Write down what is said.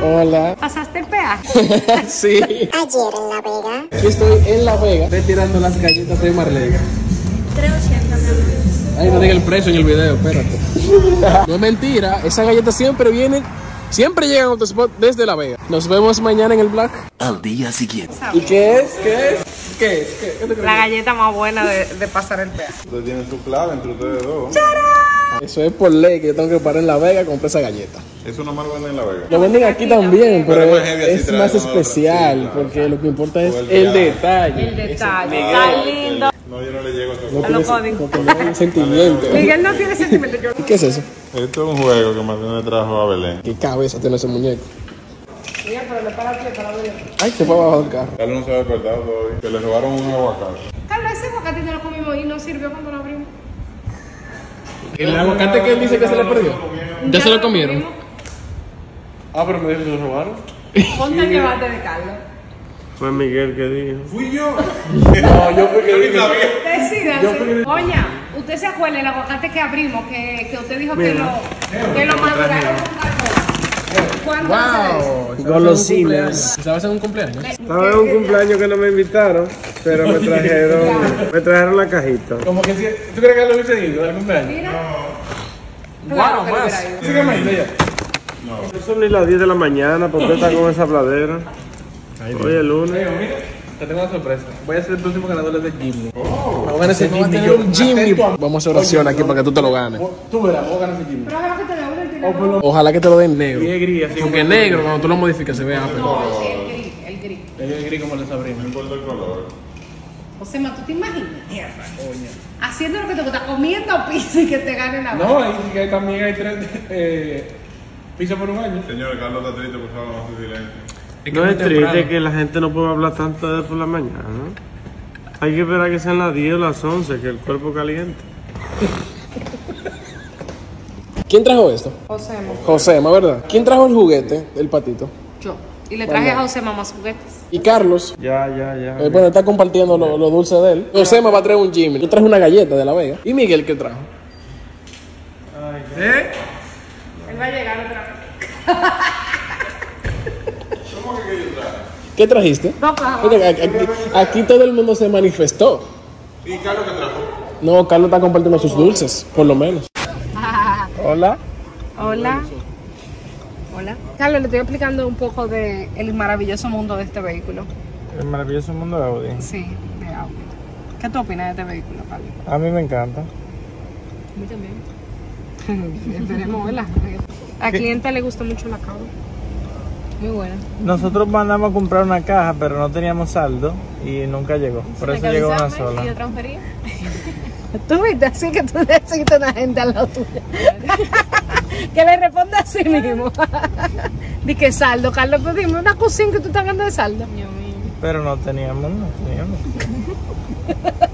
Hola. ¿Pasaste el peaje? Sí. Ayer en La Vega. Aquí estoy en La Vega retirando las galletas de Marlene. 3.80, mi amor. Ay, no diga el precio en el video, espérate. No es mentira, esas galletas siempre vienen, siempre llegan a Autospot desde La Vega. Nos vemos mañana en el Black. Al día siguiente. ¿Y qué es? ¿Qué es? ¿Qué es? ¿Qué te crees? La galleta más buena de pasar el peaje. Ustedes tienen su clave entre ustedes dos. Eso es por ley que yo tengo que parar en La Vega y comprar esa galleta. Eso nomás lo venden en La Vega. Lo venden aquí también, pero Pero es más heavy así es traer más una otra, especial, sí, claro. porque lo que importa es O el el viaje. detalle. El detalle. Eso. Está lindo. No, yo no le llego a No eso. tiene, los códigos. no tiene sentimiento. Miguel no tiene sentimiento. Yo ¿Y qué es eso? Esto es un juego que Martín le trajo a Belén. ¿Qué cabeza tiene ese muñeco? Mira, pero le para el para ver. Ay, se fue abajo del carro. Carlos no se ha despertado todavía. Que le robaron un aguacate. Carlos, ese aguacate no lo comimos y no sirvió cuando lo abrimos. ¿El aguacate que él dice que se le perdió? ¿Ya se lo comieron? comimos. Ah, pero me dijo que se lo robaron. Ponte el debate de Carlos. Fue Miguel que dijo. Fui yo. No, yo fui que dije. Decídanse. Oña, usted se acuerda el aguacate que abrimos, que usted dijo que lo maduraron con carbón. ¿Cuándo hace eso? Wow. Golosinas. ¿Sabes en un cumpleaños? Estaba en un cumpleaños que no me invitaron, pero me trajeron la cajita. Como que si. ¿Tú crees que lo hubiese ido al cumpleaños? Mira. Wow, Claro que más. hubiera ido. Sígueme ya. No son ni las 10 de la mañana, ¿por qué está con esa pladera? Hoy es lunes. Mira, te tengo una sorpresa. Voy a ser el próximo ganador de Jimmy. Vamos a ganar ese Jimmy. Un Jimmy. Vamos a hacer oración aquí para que tú te lo ganes. Tú verás, vamos a ganar ese Jimmy. Pero ojalá que te lo den, Ojalá que te lo den negro. Y es gris, así Porque negro, cuando tú lo modificas, se ve ápero. No, sí, el gris. El gris como el de Sabrina. No importa el color. Josema, ¿tú te imaginas? Haciendo lo que te gusta, comiendo pizza y que te gane la No, ahí sí que también hay 3 pizzas por un año. Señor, Carlos está triste por favor, no hace silencio. No es triste que la gente no pueda hablar tanto de por la mañana, ¿no? Hay que esperar que sean las 10 o las 11, que el cuerpo caliente. ¿Quién trajo esto? Josema. Josema, ¿verdad? ¿Quién trajo el juguete del patito? Yo. Y le traje a Josema más juguetes. Y Carlos, Ya. bueno, está compartiendo lo dulce de él. Josema va a traer un Jimmy. Yo traje una galleta de La Vega. ¿Y Miguel qué trajo? ¿Eh? Él va a llegar otra vez. ¿Qué trajiste? No, claro. Oye, aquí todo el mundo se manifestó. ¿Y Carlos qué trajo? No, Carlos está compartiendo sus dulces, por lo menos. Hola. Hola. Hola. Carlos, le estoy explicando un poco de el maravilloso mundo de este vehículo. El maravilloso mundo de Audi. Sí, de Audi. ¿Qué tú opinas de este vehículo, Carlos? A mí me encanta. A mí también. Esperemos, ¿verdad? ¿A quién te le gustó mucho la cabra? Muy buena. Nosotros mandamos a comprar una caja, pero no teníamos saldo y nunca llegó. Por eso llegó una sola. ¿Y yo transfería? Tú viste, así que tú necesitas una gente al lado tuyo. Que le responda así mismo. Di que saldo, Carlos, pues dime una cocina que tú estás hablando de saldo. Pero no teníamos.